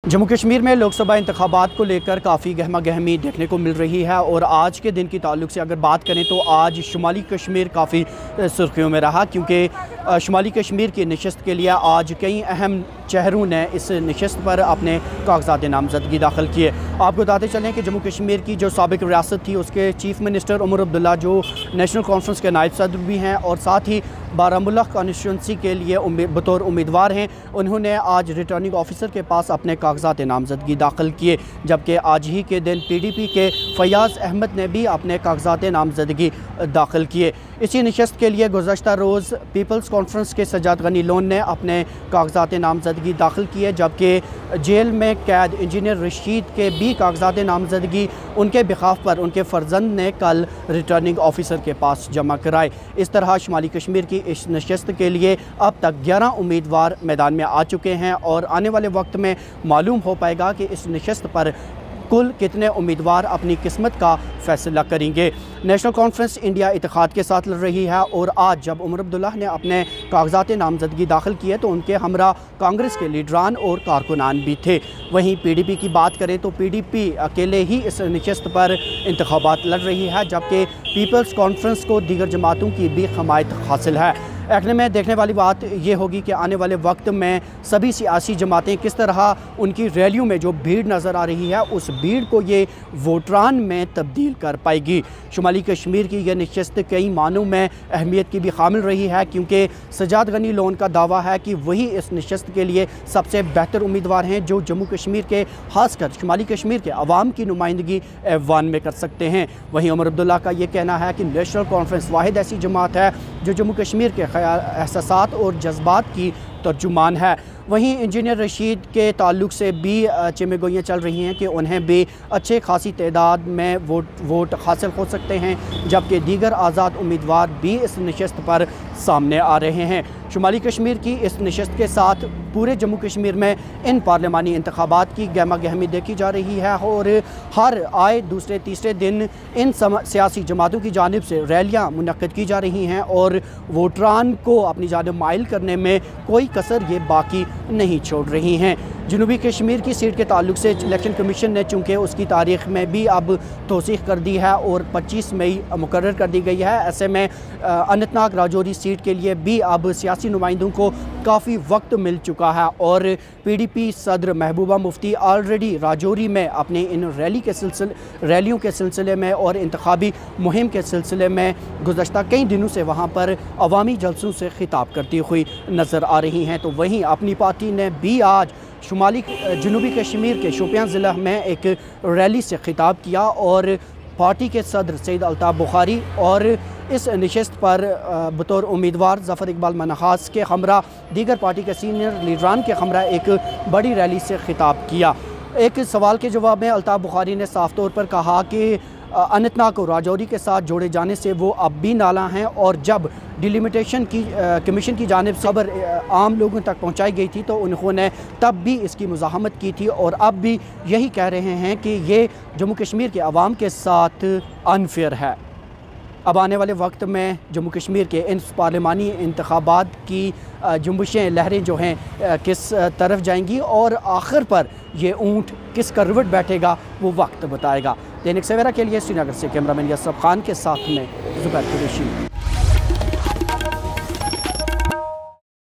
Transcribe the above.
जम्मू कश्मीर में लोकसभा इंतखाबात को लेकर काफ़ी गहमा गहमी देखने को मिल रही है और आज के दिन की ताल्लुक से अगर बात करें तो आज शुमाली कश्मीर काफ़ी सुर्खियों में रहा, क्योंकि शुमाली कश्मीर की नशस्त के लिए आज कई अहम चेहरों ने इस नशस्त पर अपने कागजात नामजदगी दाखिल किए। आपको बताते चलें कि जम्मू कश्मीर की जो साबिक रियासत थी उसके चीफ़ मिनिस्टर उमर अब्दुल्ला, जो नेशनल कॉन्फ्रेंस के नायब सदर भी हैं और साथ ही बारामूला कॉन्स्टिट्यूंसी के लिए बतौर उम्मीदवार हैं, उन्होंने आज रिटर्निंग ऑफिसर के पास अपने कागजात नामजदगी दाखिल किए। जबकि आज ही के दिन PDP के फयाज़ अहमद ने भी अपने कागजात नामजदगी दाखिल किए। इसी नशस्त के लिए गुज़श्ता रोज़ पीपल्स कॉन्फ्रेंस के सज्जाद गनी लोन ने अपने कागजात नामजदगी दाखिल किए, जबकि जेल में कैद इंजीनियर रशीद के भी कागजात नामजदगी उनके बिखाफ पर उनके फ़र्जंद ने कल रिटर्निंग ऑफिसर के पास जमा कराए। इस तरह शुमाली कश्मीर की इस नशस्त के लिए अब तक 11 उम्मीदवार मैदान में आ चुके हैं और आने वाले वक्त में मालूम हो पाएगा कि इस नशस्त पर कुल कितने उम्मीदवार अपनी किस्मत का फैसला करेंगे। नेशनल कॉन्फ्रेंस इंडिया इत्तेहाद के साथ लड़ रही है और आज जब उमर अब्दुल्ला ने अपने कागजात नामजदगी दाखिल किए तो उनके हमरा कांग्रेस के लीडरान और कारकुनान भी थे। वहीं PDP की बात करें तो PDP अकेले ही इस नशस्त पर इंतखाबात लड़ रही है, जबकि पीपल्स कॉन्फ्रेंस को दीगर जमातों की भी हमायत हासिल है। ऐसे में देखने वाली बात ये होगी कि आने वाले वक्त में सभी सियासी जमातें किस तरह उनकी रैलियों में जो भीड़ नज़र आ रही है उस भीड़ को ये वोटरान में तब्दील कर पाएगी। शुमाली कश्मीर की यह नशस्त कई मानों में अहमियत की भी हामिल रही है, क्योंकि सज्जाद गनी लोन का दावा है कि वही इस नशस्त के लिए सबसे बेहतर उम्मीदवार हैं जो जम्मू कश्मीर के खासकर शुमाली कश्मीर के अवाम की नुमाइंदगी ऐवान में कर सकते हैं। वहीं उमर अब्दुल्ला का ये कहना है कि नेशनल कॉन्फ्रेंस वाहिद ऐसी जमात है जो जम्मू कश्मीर के एहसासात और जज्बात की तर्जुमान है। वहीं इंजीनियर रशीद के ताल्लुक से भी चिमगोइयाँ चल रही हैं कि उन्हें भी अच्छे खासी तादाद में वोट हासिल हो सकते हैं, जबकि दीगर आज़ाद उम्मीदवार भी इस नशस्त पर सामने आ रहे हैं। शुमाली कश्मीर की इस नशस्त के साथ पूरे जम्मू कश्मीर में इन पार्लिमानी इंतखाबात की गहमा गहमी देखी जा रही है और हर आए दूसरे तीसरे दिन इन सियासी जमातों की जानिब से रैलियाँ मुनक्किद की जा रही हैं और वोटरान को अपनी जानिब माइल करने में कोई कसर ये बाकी नहीं छोड़ रही हैं। जनूबी कश्मीर की सीट के ताल्लुक से इलेक्शन कमीशन ने चूँकि उसकी तारीख़ में भी अब तौसीक़ कर दी है और 25 मई मुकर्रर कर दी गई है, ऐसे में अनंतनाग राजौरी सीट के लिए भी अब सियासी नुमाइंदों को काफ़ी वक्त मिल चुका है और PDP सदर महबूबा मुफ्ती ऑलरेडी राजौरी में अपने इन रैलियों के सिलसिले में और इंतखाबी मुहिम के सिलसिले में गुज़श्ता कई दिनों से वहाँ पर अवामी जलसों से खिताब करती हुई नज़र आ रही हैं। तो वहीं अपनी पार्टी ने भी आज जनूबी कश्मीर के शोपियां ज़िला में एक रैली से खिताब किया और पार्टी के सदर सैयद अल्ताफ़ बुखारी और इस नशस्त पर बतौर उम्मीदवार ज़फ़र इकबाल मनहास के हमरा दीगर पार्टी के सीनियर लीडरान के हमरा एक बड़ी रैली से खिताब किया। एक सवाल के जवाब में अल्ताफ़ बुखारी ने साफ तौर पर कहा कि अनंतनाग को राजौरी के साथ जोड़े जाने से वो अब भी नाला हैं और जब डिलिमिटेशन की कमीशन की जानिब से खबर आम लोगों तक पहुंचाई गई थी तो उन्होंने तब भी इसकी मुज़ाहमत की थी और अब भी यही कह रहे हैं कि ये जम्मू कश्मीर के अवाम के साथ अनफेयर है। अब आने वाले वक्त में जम्मू कश्मीर के इन पार्लिमानी इंतखाबात की जुम्बशें लहरें जो हैं किस तरफ जाएंगी और आखिर पर ये ऊँट किस करवट बैठेगा वो वक्त बताएगा। दैनिक सवेरा के लिए श्रीनगर से कैमरामैन यसरफ खान के साथ में ज़ुबैर कुरैशी।